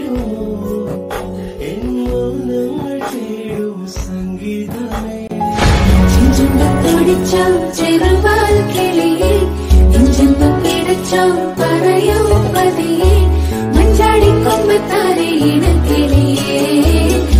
ചെറുവാൽ കിളിയെ നെഞ്ചെന്ന് പിടച്ചോ പറയും പതിയെ മഞ്ചാടിക്കൊമ്പത്താരെ ഇണക്കിളിയേ